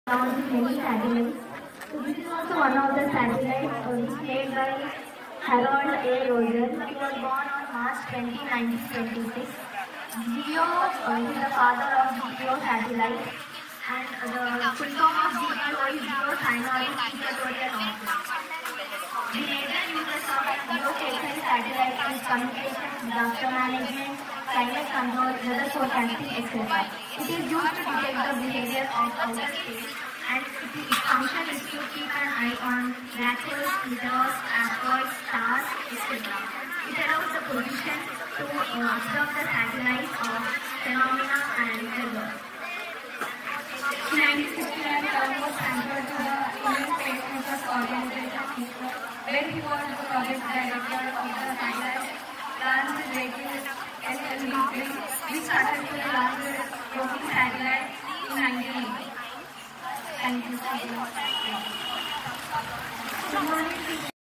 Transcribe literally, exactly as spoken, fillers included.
around many satellites. So this is also one of the satellites uh, displayed by Harold A. Roger. He was born on March twentieth, nineteen twenty-six. Geo uh, is the father of Geo satellite, and uh, the full form of Geo is Geosynoric Equatorial Orbit. The major uses of geostation satellite is communication, disaster management, climate control, weather forecasting, et cetera. It is used to detect the behavior of outer space, and its function is to keep an eye on black holes, meteors, asteroids, stars, et cetera. It allows the position to uh, observe the satellites of phenomena and weather. In nineteen sixty-nine, Kalam was transferred to the Indian Space Research Organization, ISRO, where he was the project director of the satellite launched vehicle S L V three, which successfully launched the floating satellite in nineteen eighty. Thank you. Good morning.